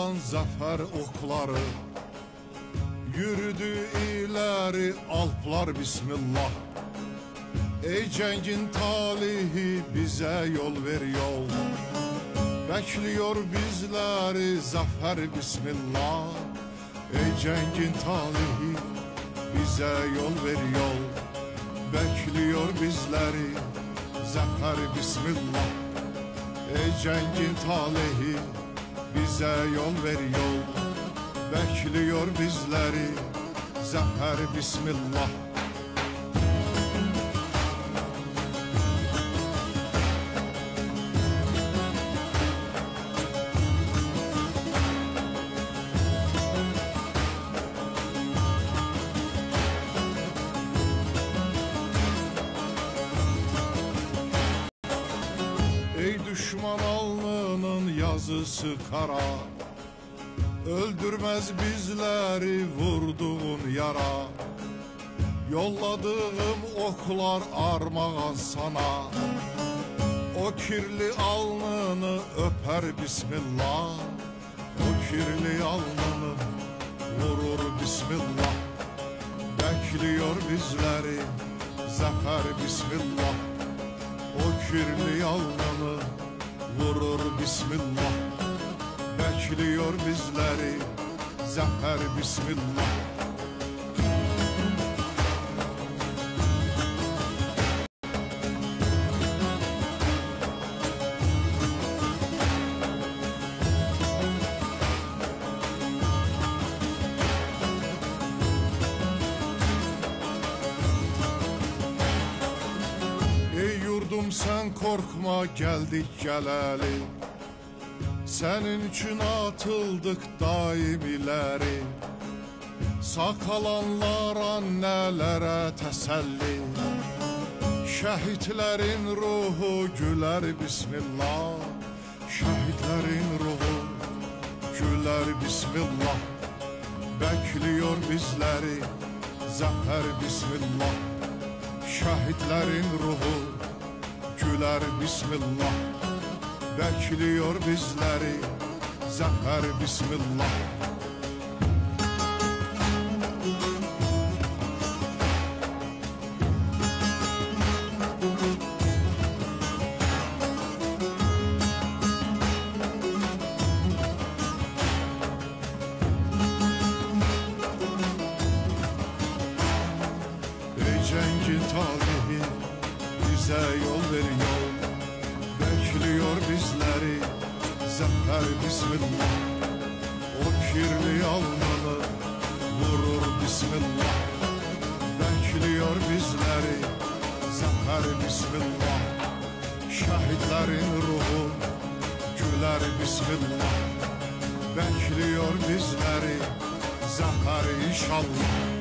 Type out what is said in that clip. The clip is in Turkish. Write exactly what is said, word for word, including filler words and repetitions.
çalan zafer okları, yürüdü ileri alplar bismillah. Ey cengin talihi bize yol ver yol, bekliyor bizleri zafer bismillah. Ey cengin talihi bize yol ver yol, bekliyor bizleri zafer bismillah. Ey cengin talihi bize yol ver yol, bekliyor bizleri zafer bismillah. Ey düşman alnının yazısı kara, öldürmez bizleri vurduğun yara. Yolladığım oklar armağan sana, o kirli alnını öper bismillah. O kirli alnını vurur bismillah, bekliyor bizleri zafer bismillah. O kirli alnını vurur bismillah, bekliyor bizleri zafer bismillah. Ey yurdum sen korkma, geldik geleli, senin için atıldık daim ileri. Sağ kalanlar annelere teselli, şehitlerin ruhu güler bismillah. Şehitlerin ruhu güler bismillah, bekliyor bizleri zafer bismillah. Şehitlerin ruhu güler bismillah, bekliyor bizleri zafer bismillah. Ey cengin talihi bize yol ver yol, bekliyor bizleri zafer bismillah. O kirli alnını vurur bismillah, bekliyor bizleri zafer bismillah. Şehitlerin ruhu güler bismillah, bekliyor bizleri zafer inşallah.